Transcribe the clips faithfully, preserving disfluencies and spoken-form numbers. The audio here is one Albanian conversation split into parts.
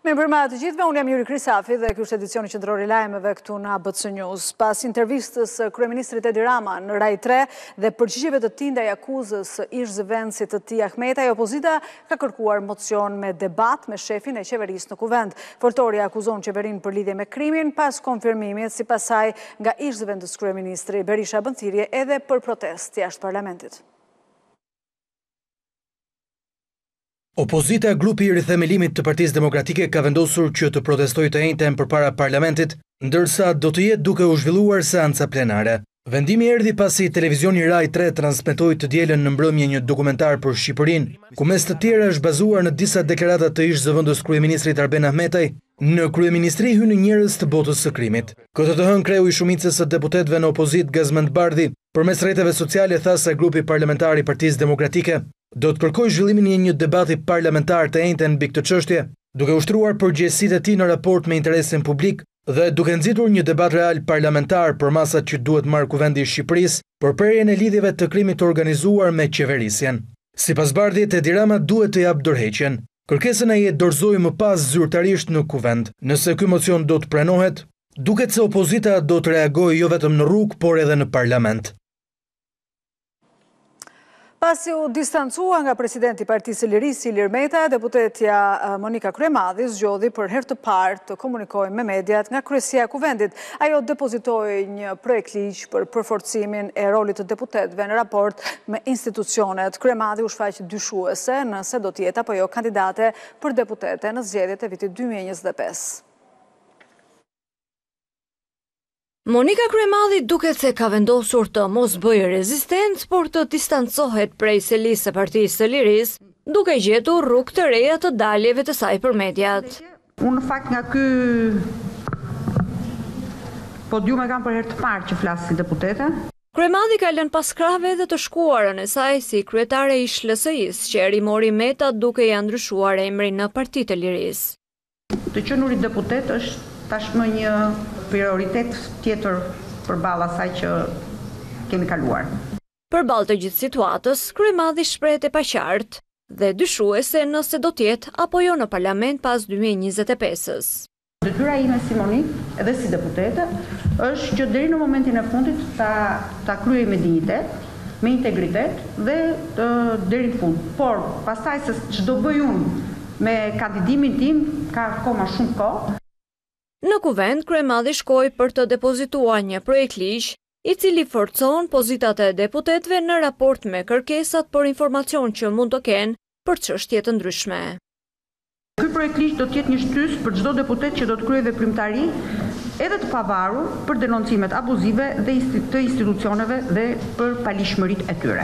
Mirëmbrëma të gjithëve, unë jam Juri Krisafi dhe ky është edicioni qendror i lajmeve këtu në A B C News. Pas intervistës kryeministrit Edi Rama në Rai tre dhe përgjigjeve të tij ndaj akuzës së ish zëvendësit të tij Ahmetaj, opozita ka kërkuar mocion me debat me shefin e qeverisë në kuvend. Foltorja akuzon qeverinë për lidhje me krimin pas konfirmimit sipas saj nga ish zëvendës kryeministri Berisha bën thirrje edhe për protestë jashtë parlamentit. Opozita, grupi i rithemelimit të Partisë Demokratike, ka vendosur që të protestojë të njëjtën përpara parlamentit, ndërsa do të jetë duke u zhvilluar seanca plenare. Vendimi erdhi pasi televizioni Rai tre transmetoi të dielën në mbrëmje një dokumentar për Shqipërinë, ku mes të tjera është bazuar në disa deklarata të ish zëvendës kryeministrit Arben Ahmetaj. Në kryeministri hynë njerëz të botës së krimit. Këtë të hënë kreu i shumicës së deputetëve në opozit Gazmend Bardhi, përmes rrjeteve sociale tha se grupi parlamentar i Partisë Demokratike do të kërkojë zhvillimin e një debati parlamentar të njëjtën mbi këtë çështje, duke ushtruar përgjegjësitë e tij në raport me interesin publik dhe duke nxitur një debat real parlamentar për masat që duhet marrë kuvendi i Shqipërisë për prerjen e lidhjeve të krimit të organizuar me qeverisjen. Sipas Bardhit, Edi Rama duhet të japë dorëheqjen. Kërkesën ai e dorëzoi më pas zyrtarisht në kuvend. Nëse ky mocion do të pranohet, duket se opozita do të reagojë jo vetëm në rrugë, por edhe në parlament. Pasi u distancua nga presidenti i Partisë së Lirisë Ilir Meta, deputetja Monika Kryemadhi zgjodhi për herë të parë të komunikojë me mediat nga kryesia e kuvendit. Ajo depozitoi një projekt ligj për përforcimin e rolit të deputetëve në raport me institucionet. Kryemadhi u shfaq dyshuese nëse do të jetë apo jo kandidate për deputete në zgjedhjet e vitit dy mijë e njëzet e pesë. Monika Kryemadhi duket se ka vendosur të mos bëjë rezistencë, por të distancohet prej selisë së Partisë së Lirisë, duke gjetur rrugë të reja të daljeve të saj për mediat. Unë në fakt nga ky podium e kam për herë të parë që flas si deputete. Kryemadhi ka lënë pas krahave dhe të shkuarën e saj si kryetare ish L S I-s, që eri mori Meta duke ia ndryshuar emrin në Partitë e Lirisë. Të qenurit deputet është tashmë një prioritet tjetër përballë asaj që kemi kaluar. Përballë të gjithë situatës, Kryemadhi shprehet e paqartë dhe dyshuese nëse do të jetë apo jo në parlament pas dy mijë e njëzet e pesës. Detyra ime si Monik, edhe si deputete, është që deri në momentin e fundit ta ta kryej me dinjitet, me integritet dhe të, deri në fund. Por pastaj se ç'do bëj unë me kandidimin tim ka akoma shumë kohë. Në kuvend, Kryemadhi shkoi për të depozituar një projekt ligj, i cili forcon pozitat e deputetëve në raport me kërkesat për informacion që mund të kenë për çështje të ndryshme. Ky projekt ligj do të jetë një shtys për çdo deputet që do të kryejë veprimtari, edhe të pavarur për denoncimet abuzive dhe të institucioneve dhe për palishmëritë e tyre.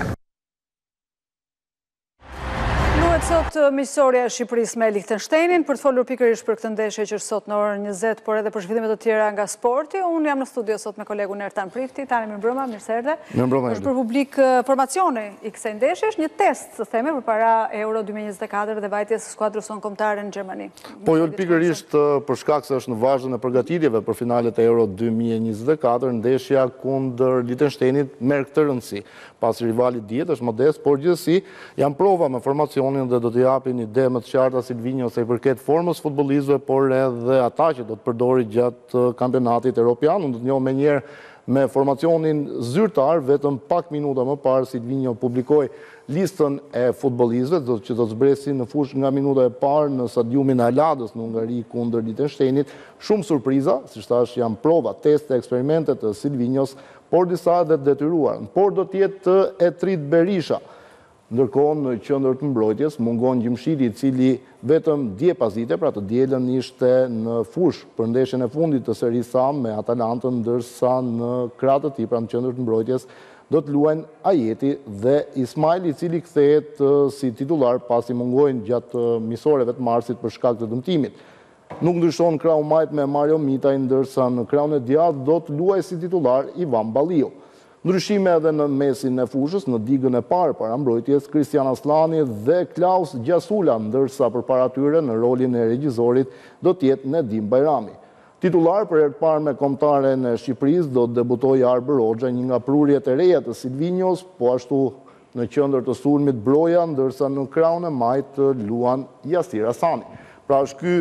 Sot miqësorja e Shqipërisë me Lichtensteinin për të folur pikërisht për këtë ndeshje që është sot në orën njëzet, por edhe për zhvillime të tjera nga sporti. Unë jam në studio sot me kolegun Ertan Prifti. Tani mirëmbrëma, mirë se erdhe. Mirëmbrëma. Është për publik formacioni i kësaj ndeshje, është një test, të themi, përpara Euro dy mijë e njëzet e katër dhe vajtjes së skuadrës sonë kombëtare në Gjermani. Po jo pikërisht për shkak se është në vazhdim e përgatitjeve për finalet e Euro dy mijë e njëzet e katër, ndeshja kundër Lichtensteinit merr këtë rëndësi. Pasi rivali dihet është modest, por gjithsesi janë prova me formacionin dhe do të japin ide më të qarta Silvinho sa i përket formës futbollistëve, por edhe ata që do të përdori gjatë kampionatit evropian. Unë do të njoh më njëherë me formacionin zyrtar, vetëm pak minuta më parë Silvinho publikoi listën e futbollistëve që do të zbresin në fushë nga minuta e parë në stadiumin e Aladës në Hungari kundër Lichtensteinit. Shumë surpriza, siç thash, janë prova, teste, eksperimente të Silvinhos, por disa edhe detyruar. Por do të jetë e trit Berisha. Ndërkohë në qendër të mbrojtjes mungon Gjimshiti, i cili vetëm dje pasdite, pra të dielën ishte në fushë për ndeshjen e fundit të serisë A me Atalantën, ndërsa në krah të tij, pra në qendër të mbrojtjes, do të luajnë Ajeti dhe Ismail, i cili kthehet si titullar pasi mungojnë gjatë misoreve të marsit për shkak të dëmtimit. Nuk ndryshon krahu majt me Mario Mitaj, ndërsa në krahun e djathtë do të luajë si titullar Ivan Balliu. Ndryshime edhe në mesin e fushës, në digën e parë para mbrojtjes, Kristian Aslani dhe Klaus Gjasula, ndërsa përpara tyre në rolin e regjizorit do të jetë Nedim Bajrami. Titular për herë të parë me kombëtaren e Shqipërisë do të debutojë Arber Hoxha, një nga prurjet e reja të Silvinhos, po ashtu në qendër të sulmit Broja, ndërsa në krahun e majt luan Jasir Hasani. Pra është ky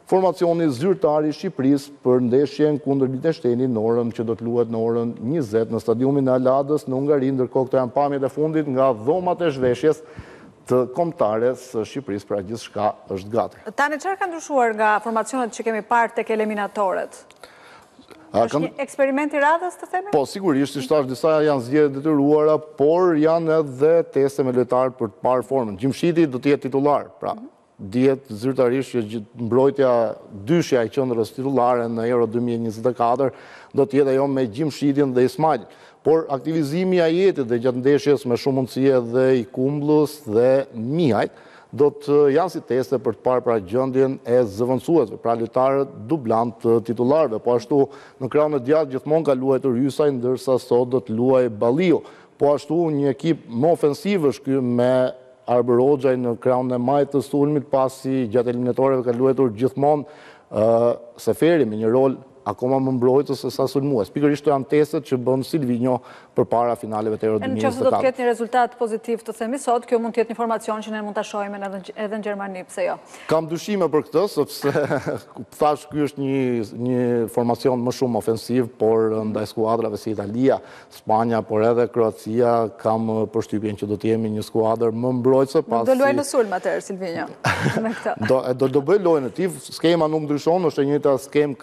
formacioni zyrtar i Shqipërisë për ndeshjen kundër Liechtensteinit në orën që do të luhet në orën njëzet në stadiumin e Aladës në Hungari, ndërkohë këto janë pamjet e fundit nga dhomat e zhveshjes të kombëtares së Shqipërisë, pra gjithçka është gati. Tani çfarë ka ndryshuar nga formacionet që kemi parë tek eliminatorët? Është një eksperiment i radhës, të themi? Po, sigurisht, ishtë tash disa janë zgjedhje detyruara, por janë edhe teste me lojtarë për të parë formën. Gjimshiti do të jetë titular, pra dihet zyrtarisht që mbrojtja dyshja e qendrës titulare në Euro dy mijë e njëzet e katër do të jetë ajo me Gjimshitin dhe Ismailin. Por aktivizimi i Ajetit dhe gjatë ndeshjes me shumë mundësi edhe i Kumblës dhe Mihajt do të janë si teste për të parë pra gjendjen e zëvendësuesve, pra lojtarët dublant të titularëve. Po ashtu në krahun e djathtë gjithmonë ka luajtur Ysaj, ndërsa sot do të luajë Balliu. Po ashtu një ekip më ofensiv është ky me Arber Hoxhaj në krahun e majtë të sulmit, pasi gjatë eliminatorëve ka luajtur gjithmonë uh, Seferi me një rol akoma më mbrojtës se sa sulmues. Pikërisht janë testet që bën Silvinho përpara finaleve të Euro dy mijë e njëzet e katër. Nëse do të ketë një rezultat pozitiv të themi sot, kjo mund të jetë një informacion që ne mund ta shohim edhe në Gjermani, pse jo? Kam dyshime për këtë, sepse thash ky është një një formacion më shumë ofensiv, por ndaj skuadrave si Italia, Spanja, por edhe Kroacia, kam përshtypjen që do të jemi një skuadër më mbrojtëse pasi do luajë në sulm atëherë Silvinho me këtë. Do do do bëj lojën e tij, skema nuk ndryshon, është e njëjta skem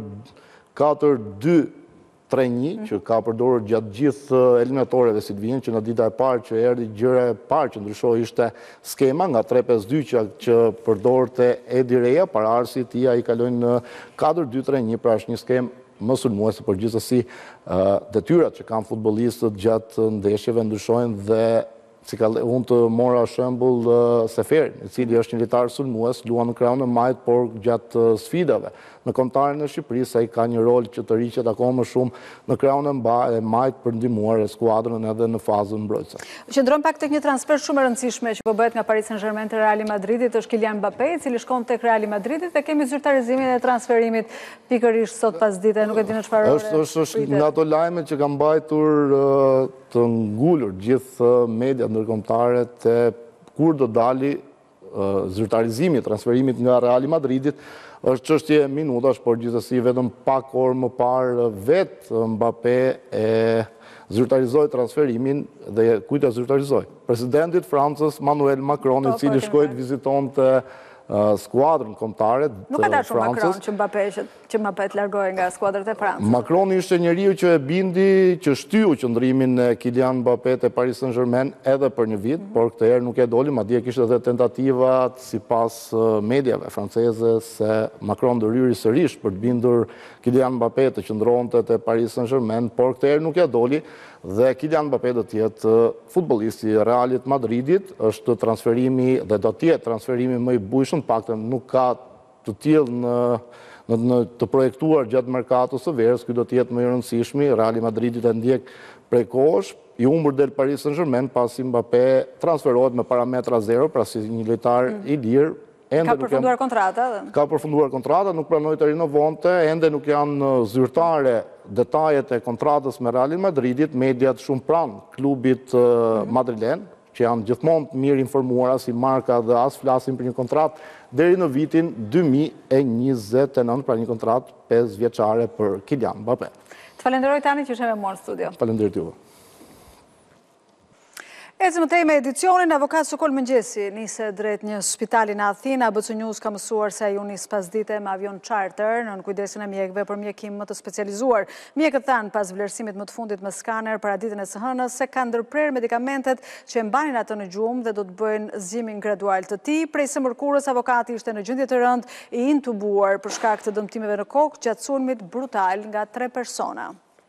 katër dy tre një, që ka përdorur gjatë gjithë eliminatorëve Silvinho, që në dita e parë që erdhi gjëra e parë që ndryshoi ishte skema nga tre pesë dy që, që përdorte Edi Reja, para arsi i tij ai kaloi në katër dy tre një, pra është një skemë më sulmuese, por gjithsesi uh, detyrat që kanë futbollistët gjatë ndeshjeve ndryshojnë dhe si ka unë të mora shembull uh, Seferin, i cili është një lojtar sulmues, luan në krahun e majt, por gjatë uh, sfidave në kombëtarin e Shqipërisë ai ka një rol që të riqet akoma më shumë në krahun e majt për ndihmuar skuadrën edhe në fazën mbrojtëse. Qëndron pak tek një transfer shumë e rëndësishme që po bëhet nga Paris Saint-Germain te Real Madridit, është Kylian Mbappé, i cili shkon tek Real Madridit dhe kemi zyrtarizimin e transferimit pikërisht sot pasdite, nuk e di në çfarë ore. Është është nga ato lajme që kanë mbajtur uh, të ngulur gjithë mediat ndërkombëtare te kur do dali uh, zyrtarizimi i transferimit nga Real Madridit. Është çështje e minutash, por gjithsesi vetëm pak orë më parë vetë Mbappé e zyrtarizoi transferimin dhe kujt e zyrtarizoi? Presidentit Francës Emmanuel Macron, i cili shkoi të vizitonte uh, skuadrën kombëtare të Francës. Nuk ka dashur Macron që Mbappé që, që Mbappé të largohej nga skuadrat e Francës. Macron ishte njeriu që e bindi, që shtyu qëndrimin e Kylian Mbappé te Paris Saint-Germain edhe për një vit, mm -hmm. por këtë herë nuk e doli, madje kishte edhe tentativat sipas mediave franceze se Macron do ryri sërish për të bindur Kylian Mbappé të qëndronte te Paris Saint-Germain, por këtë herë nuk e doli. Dhe Kylian Mbappé do të jetë futbollisti i Realit Madridit, është transferimi dhe do të jetë transferimi më i bujshëm, paktën nuk ka të tillë në, në, në të projektuar gjatë merkatos së verës, ky do të jetë më i rëndësishmi. Reali Madridit e ndjek prej kohësh, i humbur del Paris Saint-Germain pasi Mbappé transferohet me parametra zero, pra si një lojtar mm. i lirë. Ka përfunduar kontrata? Ka përfunduar kontrata, nuk pranoi të rinovonte, ende nuk janë zyrtare detajet e kontratës me Realin Madridit, mediat shumë pranë klubit uh, mm-hmm. madrilen, që janë gjithmonë të mirë informuara si marka dhe as flasin për një kontratë deri në vitin dy mijë e njëzet e nëntë, pra një kontratë pesë vjeçare për Kylian Mbappé. Të falenderoj tani që ishe me mua në studio. Falenderit juve. Ecë më tej me edicionin, avokat Sokol Mëngjesi nise drejt një spitali në Athinë. A B C News ka mësuar se ajo nis pas dite me avion charter në kujdesin e mjekëve për mjekim më të specializuar. Mjekët thanë pas vlerësimit më të fundit me skaner para ditën e së hënës se kanë ndërprer medikamentet që e mbanin atë në gjumë dhe do të bëjnë zgjimin gradual të tij. Prej së mërkurës avokati ishte në gjendje të rëndë i intubuar për shkak të dëmtimeve në kokë gjatë sulmit brutal nga tre persona.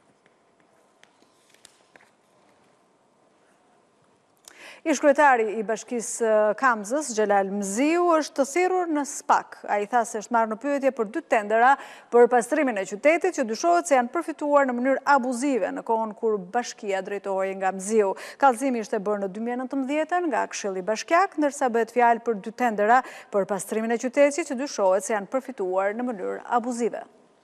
Ish-kryetari i Bashkisë Kamzës, Xhelal Mziu, është të thirrur në SPAK. Ai tha se është marrë në pyetje për dy tendera për pastrimin e qytetit që dyshohet se janë përfituar në mënyrë abuzive në kohën kur bashkia drejtohej nga Mziu. Kallëzimi ishte bërë në dy mijë e nëntëmbëdhjetë nga Këshilli Bashkiak, ndërsa bëhet fjalë për dy tendera për pastrimin e qytetit që dyshohet se janë përfituar në mënyrë abuzive.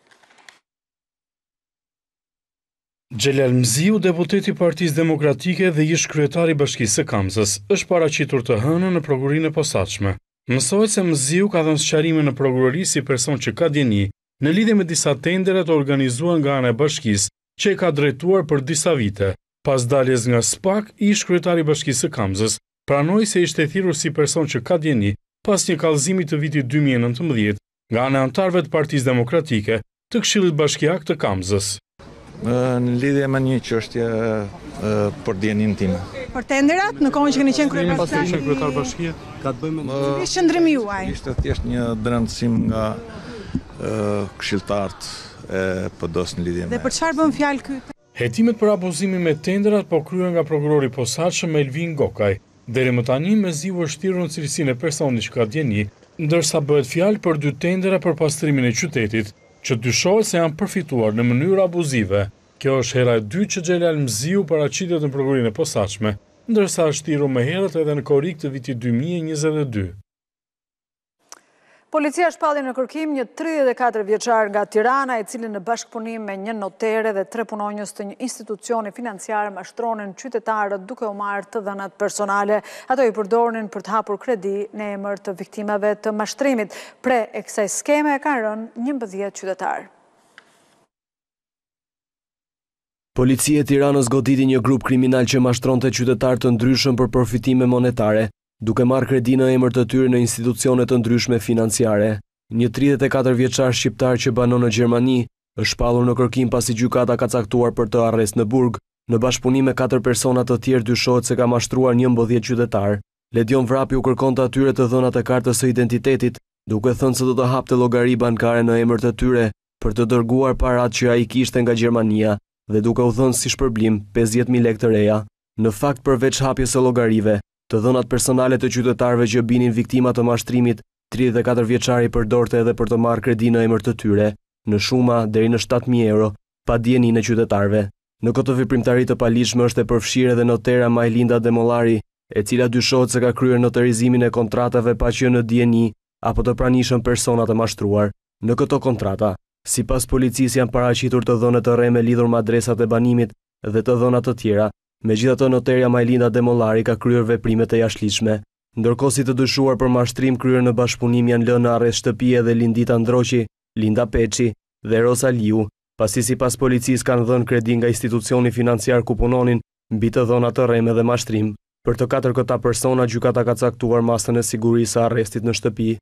Xhelal Mziu, deputeti i Partisë Demokratike dhe ish kryetari i Bashkisë së Kamzës, është paraqitur të hënën në prokurinë e posaçme. Mësohet se Mziu ka dhënë sqarime në prokurori si person që ka djeni në lidhje me disa tendera të organizuar nga ana e bashkisë që e ka drejtuar për disa vite. Pas daljes nga S P A K, ish kryetari i Bashkisë së Kamzës pranoi se ishte thirrur si person që ka djeni pas një kallëzimi të vitit dy mijë e nëntëmbëdhjetë nga ana e anëtarëve të Partisë Demokratike të Këshillit Bashkiak të Kamzës. Në lidhje me një çështje për djenin time. Për tenderat, në kohën që keni qenë kryetar kryetar bashkie, ka të bëjmë me ishte qëndrimi juaj. Ishte thjesht një drejtësim nga këshilltarët e P D-s në lidhje me. Dhe për çfarë bën fjalë ky? Hetimet për abuzimin me tenderat po kryen nga prokurori i posaçëm Elvin Gokaj. Deri më tani Mziu është thirrur në cilësinë e personit që ka djeni, ndërsa bëhet fjalë për dy tendera për pastrimin e qytetit, që dyshohet se janë përfituar në mënyrë abuzive. Kjo është hera e dytë që Xhelal Mziu paraqitet në prokurorinë e posaçme, ndërsa është thirrur më herët edhe në korrik të vitit dy mijë e njëzet e dy. Policia shpalli në kërkim një tridhjetë e katër vjeçar nga Tirana, i cili në bashkëpunim me një notere dhe tre punonjës të një institucioni financiar mashtronin qytetarët duke u marrë të dhënat personale. Ato i përdornin për të hapur kredi në emër të viktimave të mashtrimit. Pre e kësaj skeme ka rënë njëmbëdhjetë qytetarë. Policia e Tiranës goditi një grup kriminal që mashtronte qytetarë të ndryshëm për përfitime monetare, duke marrë kredi në emër të tyre në institucione të ndryshme financiare. Një tridhjetë e katër vjeçar shqiptar që banon në Gjermani është shpallur në kërkim pasi gjykata ka caktuar për të arrest në burg. Në bashkëpunim me katër persona të tjerë dyshohet se ka mashtruar njëmbëdhjetë qytetar. Ledion Vrapi u kërkon të atyre të dhënat e kartës së identitetit, duke thënë se do të hapte llogari bankare në emër të tyre për të dërguar parat që ai kishte nga Gjermania dhe duke u dhënë si shpërblim pesëdhjetë mijë lekë të reja. Në fakt, përveç hapjes së llogarive, të dhënat personale të qytetarëve që binin viktima të mashtrimit, tridhjetë e katër vjeçari përdorte edhe për të marrë kredi në emër të tyre, në shuma deri në shtatë mijë euro, pa dijenin e qytetarëve. Në këtë veprimtari të paligjshme është e përfshirë edhe notera Majlinda Demollari, e cila dyshohet se ka kryer noterizimin e kontratave pa qenë në dijeni apo të pranishëm persona të mashtruar. Në këto kontrata, sipas policisë janë paraqitur të dhënë të rreme lidhur me adresat e banimit dhe të dhëna të tjera. Megjithatë, noterja Majlinda Demollari ka kryer veprime të jashtëligjshme. Ndërkohë si të dyshuar për mashtrim kryer në bashkëpunim janë lënë në arrest shtëpi edhe Lindita Ndroqi, Linda Peçi dhe Rosa Liu, pasi sipas policisë kanë dhënë kredi nga institucioni financiar ku punonin mbi të dhëna të rreme dhe mashtrim. Për të katër këta persona, gjykata ka caktuar masën e sigurisë së arrestit në shtëpi.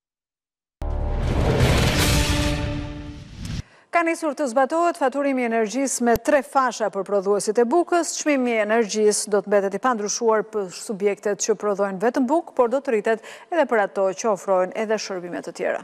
Ka nisur të zbatohet faturimi i energjisë me tre fasha për prodhuesit e bukës. Çmimi i energjisë do të mbetet i pandryshuar për subjektet që prodhojnë vetëm bukë, por do të rritet edhe për ato që ofrojnë edhe shërbime të tjera.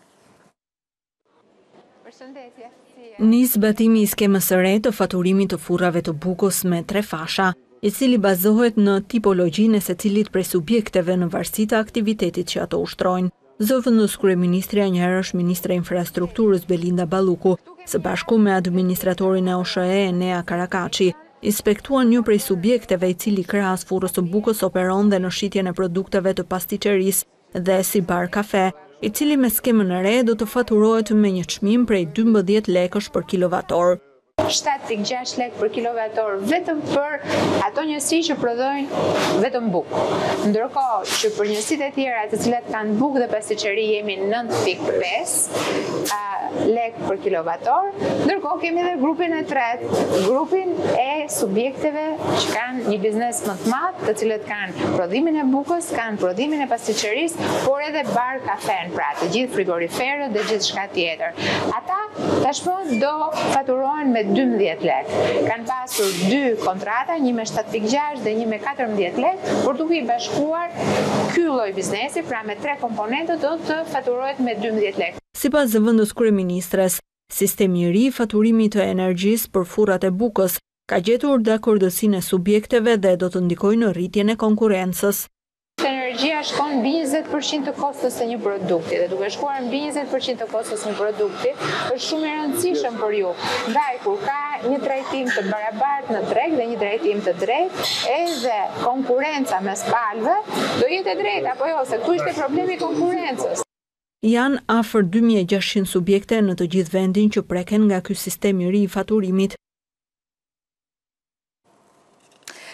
Nis zbatimi i skemës së re të faturimit të furrave të bukës me tre fasha, i cili bazohet në tipologjinë e secilit prej subjekteve në varësi të aktivitetit që ato ushtrojnë. Zëvendës kryeministri anjëherësh ministra e infrastrukturës Belinda Balluku, së bashku me administratorin e O S H E Enea Karakaçi, inspektuan një prej subjekteve i cili krahas furrës së bukës operon dhe në shitjen e produkteve të pasticërisë dhe si bar kafe, i cili me skemën e re do të faturohet me një çmim prej dymbëdhjetë lekësh për kilovator. shtatë pikë gjashtë lekë për kilovator vetëm për ato njësi që prodhojnë vetëm bukë. Ndërkohë që për njësitë e tjera të cilat kanë bukë dhe pasticëri jemi nëntë pikë pesë lekë për kilovator. Ndërkohë kemi edhe grupin e tretë, grupin e subjekteve që kanë një biznes më të madh, të cilët kanë prodhimin e bukës, kanë prodhimin e pasticërisë, por edhe bar kafen, pra të gjithë frigoriferët dhe gjithçka tjetër. Ata tashmë do faturohen me dymbëdhjetë lekë. Kanë pasur dy kontrata, një me shtatë pikë gjashtë dhe një me katërmbëdhjetë lekë, por duke i bashkuar ky lloj biznesi, pra me tre komponente do të faturohet me dymbëdhjetë lekë. Sipas zëvendës kryeministres, sistemi i ri i faturimit të energjisë për furrat e bukës ka gjetur dakordësinë e subjekteve dhe do të ndikojë në rritjen e konkurrencës. Energjia shkon mbi njëzet përqind të kostos të një produkti dhe duke shkuar mbi njëzet përqind të kostos të një produkti është shumë i rëndësishëm për ju. Ndaj kur ka një trajtim të barabartë në treg dhe një trajtim të drejtë, edhe konkurenca mes palëve do jetë e drejtë apo jo, se këtu ishte problemi i konkurrencës. Janë afër dy mijë e gjashtëqind subjekte në të gjithë vendin që preken nga ky sistem i ri i faturimit.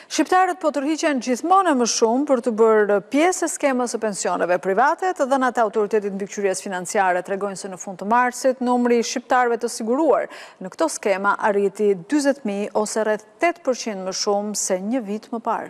Shqiptarët po tërhiqen gjithmonë më shumë për të bërë pjesë e skemës së pensioneve private. Të dhënat e autoritetit mbikëqyrjes financiare tregojnë se në fund të marsit numri i shqiptarëve të siguruar në këto skema arriti dyzet mijë ose rreth tetë përqind më shumë se një vit më parë.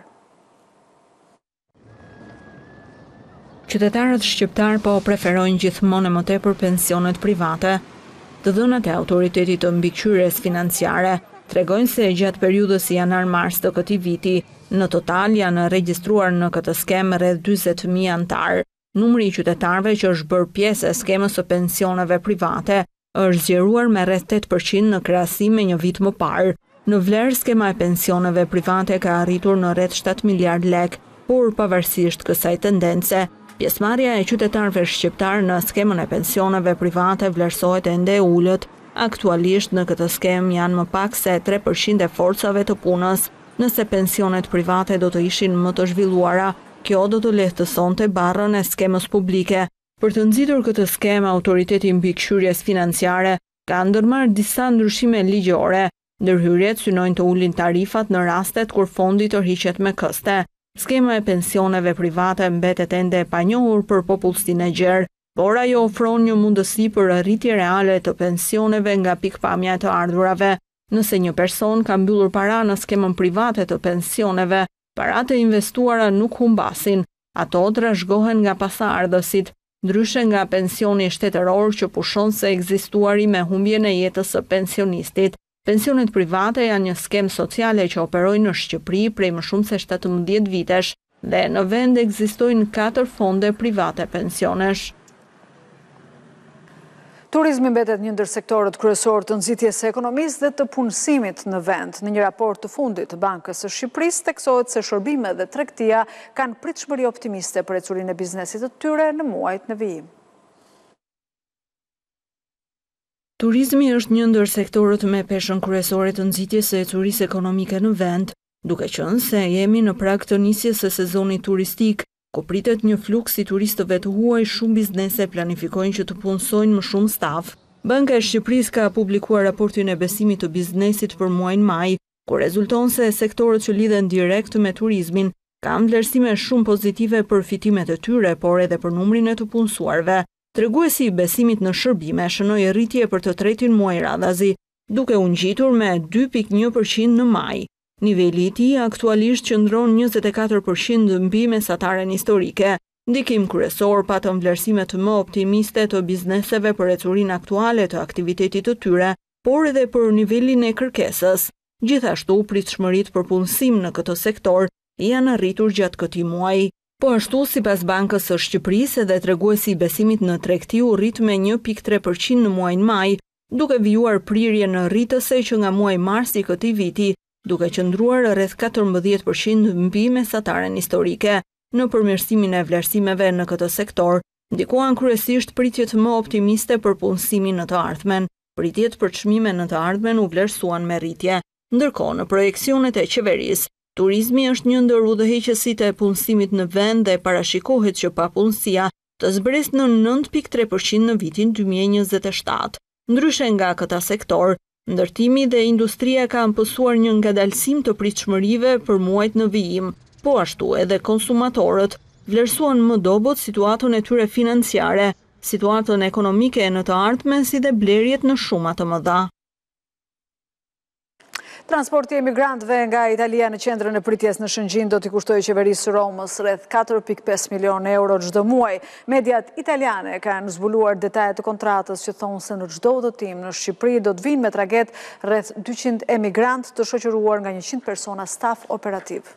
Qytetarët shqiptar po preferojnë gjithmonë më tepër pensionet private. Të dhënat e autoritetit të mbikëqyrjes financiare tregojnë se gjatë periudhës janar-mars të këtij viti, në total janë regjistruar në këtë skemë rreth dyzet mijë antar. Numri i qytetarëve që është bërë pjesë e skemës së pensioneve private është zgjeruar me rreth tetë përqind në krahasim me një vit më parë. Në vlerë, skema e pensioneve private ka arritur në rreth shtatë miliard lek, por pavarësisht kësaj tendence, pjesëmarrja e qytetarëve shqiptar në skemën e pensioneve private vlerësohet ende e ulët. Aktualisht në këtë skemë janë më pak se tre përqind e forcave të punës. Nëse pensionet private do të ishin më të zhvilluara, kjo do të lehtësonte barrën e skemës publike. Për të nxitur këtë skemë, autoriteti mbikëqyrjes financiare ka ndërmarrë disa ndryshime ligjore. Ndërhyrjet synojnë të ulin tarifat në rastet kur fondi tërhiqet me këste. Skema e pensioneve private mbetet ende e panjohur për popullsinë e gjerë, por ajo ofron një mundësi për arritje reale të pensioneve nga pikpamja e të ardhurave. Nëse një person ka mbyllur para në skemën private të pensioneve, paratë e investuara nuk humbasin, ato trashëgohen nga pasaardhësit, ndryshe nga pensioni shtetëror që pushon se ekzistuari me humbjen e jetës së pensionistit. Pensionet private janë një skemë sociale që operojnë në Shqipëri prej më shumë se shtatëmbëdhjetë vitesh dhe në vend ekzistojnë katër fonde private pensionesh. Turizmi mbetet një ndër sektorët kryesor të nxitjes së ekonomisë dhe të punësimit në vend. Në një raport të fundit të Bankës së Shqipërisë theksohet se shërbimet dhe tregtia kanë pritshmëri optimiste për ecurinë e biznesit të tyre në muajt në vijim. Turizmi është një ndër sektorët me peshën kryesore të nxitjes së ecurisë ekonomike në vend, duke qenë se jemi në prag të nisjes së sezonit turistik, ku pritet një fluks i turistëve të huaj. Shumë biznese planifikojnë që të punësojnë më shumë staf. Banka e Shqipërisë ka publikuar raportin e besimit të biznesit për muajin maj, ku rezulton se sektorët që lidhen direkt me turizmin kanë vlerësime shumë pozitive për fitimet e tyre, por edhe për numrin e të punësuarve. Treguesi i besimit në shërbime shënoi rritje për të tretin muaj radhazi, duke u ngjitur me dy pikë një përqind në maj. Niveli i tij aktualisht qëndron njëzet e katër përqind mbi mesataren historike. Ndikim kryesor patën vlerësimet më optimiste të bizneseve për ecurinë aktuale të aktivitetit të tyre, por edhe për nivelin e kërkesës. Gjithashtu, pritshmëritë për punësim në këtë sektor janë arritur gjatë këtij muaji. Po ashtu, sipas Bankës së Shqipërisë, edhe treguesi i besimit në tregti u rrit me një pikë tre përqind në muajin maj, duke vijuar prirje në rritëse që nga muaji mars i këtij viti, duke qëndruar rreth katërmbëdhjetë përqind mbi mesataren historike. Në përmirësimin e vlerësimeve në këtë sektor, ndikohen kryesisht pritjet më optimiste për punësimin në të ardhmen. Pritjet për çmime në të ardhmen u vlerësuan me rritje. Ndërkohë, në projeksionet e qeverisë, turizmi është një ndër udhëheqësit e punësimit në vend dhe parashikohet që papunësia të zbresë në nëntë pikë tre përqind në vitin dy mijë e njëzet e shtatë. Ndryshe nga këta sektor, ndërtimi dhe industria ka mësuar një ngadalësim të pritshmërive për muajt në vijim, po ashtu edhe konsumatorët vlerësuan më dobët situatën e tyre financiare, situatën ekonomike në të ardhmen si dhe blerjet në shuma të mëdha. Transporti e emigrantëve nga Italia në qendrën e pritjes në Shëngjin do t'i kushtoj qeverisë së Romës rreth katër pikë pesë milion euro çdo muaj. Mediat italiane kanë zbuluar detajet të kontratës që thonë se në çdo udhëtim në Shqipëri do të vinë me traget rreth dyqind emigrantë të shoqëruar nga njëqind persona staf operativ.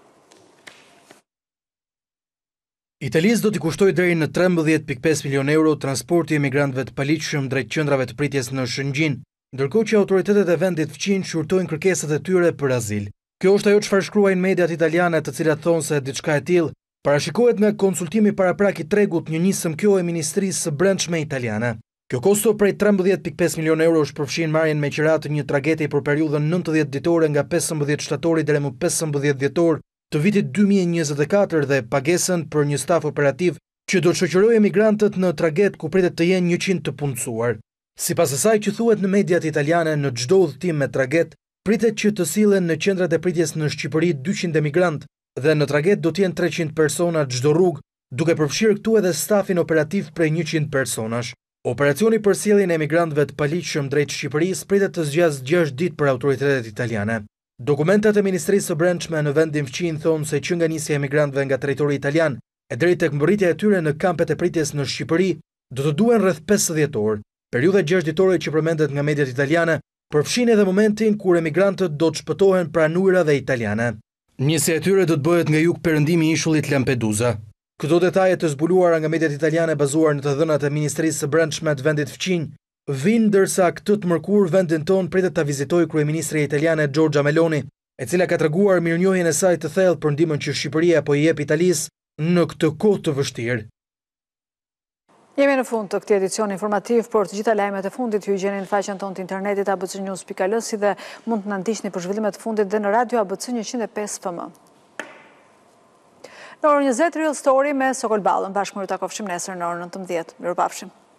Italisë do t'i kushtoj deri në trembëdhjetë pikë pesë milion euro transporti e emigrantëve të paligjshëm drejt qendrave të pritjes në Shëngjin, ndërkohë që autoritetet e vendit fqin shurtojnë kërkesat e tyre për azil. Kjo është ajo çfarë shkruajnë mediat italiane, të cilat thonë se diçka e tillë parashikohet nga konsultimi paraprak i tregut një nisëm kjo e Ministrisë së Brendshme italiane. Kjo kosto prej trembëdhjetë pikë pesë milion euro është përfshin marrjen me qiratë një tragedi për periudhën nëntëdhjetë ditore nga pesëmbëdhjetë shtatori deri më pesëmbëdhjetë dhjetor të vitit dy mijë e njëzet e katër dhe pagesën për një staf operativ që do të shoqërojë emigrantët në tragedë ku pritet të jenë njëqind të punësuar. Sipas asaj që thuhet në mediat italiane, në çdo udhëtim me tragedë, Pritet që të sillen në qendrat e pritjes në Shqipëri dyqind emigrant dhe në traget do t'jenë treqind persona çdo rrugë, duke përfshirë këtu edhe stafin operativ prej njëqind personash. Operacioni për sjelljen e emigrantëve të paligjshëm drejt Shqipërisë pritet të zgjasë gjashtë ditë për autoritetet italiane. Dokumentat e Ministrisë së Brendshme në vendin fqin thonë se që nga nisja e emigrantëve nga territori italian e deri tek mbërritja e tyre në kampet e pritjes në Shqipëri do të duhen rreth pesëdhjetë orë. Periudha gjashtë ditore që përmendet nga mediat italiane përfshin edhe momentin kur emigrantët do të shpëtohen pranë ujrave italiane. Nisja e tyre do të bëhet nga jug perëndimi i ishullit Lampedusa. Këto detaje të zbuluara nga mediat italiane bazuar në të dhënat e Ministrisë së Brendshme të vendit fqin vinë ndërsa këtë të mërkur vendin ton pritet ta vizitojë kryeministri italiane Giorgia Meloni, e cila ka treguar mirënjohjen e saj të thellë për ndihmën që Shqipëria po i jep Italisë në këtë kohë të vështirë. Jemi në fund të këtij edicioni informativ, por të gjitha lajmet e fundit ju gjeni në faqen tonë të internetit a b c news dot l, si dhe mund të na ndiqni për zhvillimet e fundit dhe në radio A B C njëqind e pesë F M. Në orën njëzet Real Story me Sokol Ballën, bashkë më ju takofshim nesër në orën nëntëmbëdhjetë. Mirupafshim.